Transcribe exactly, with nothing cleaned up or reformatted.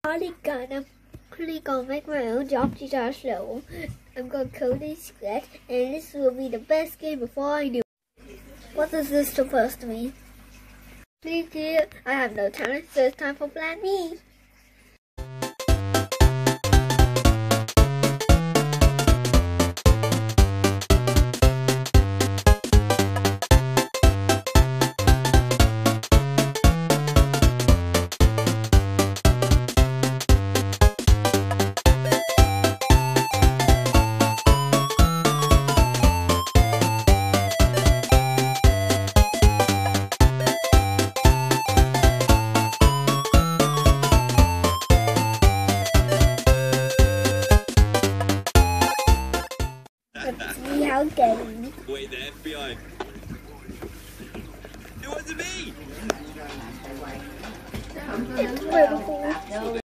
Probably gonna, probably gonna make my own Jump Josh level. I'm gonna code it scratch, and this will be the best game before I do. What is this supposed to mean? Please here, I have no talent, so it's time for Plan B. Let's see how getting. Wait, the F B I. It wasn't me! It's beautiful.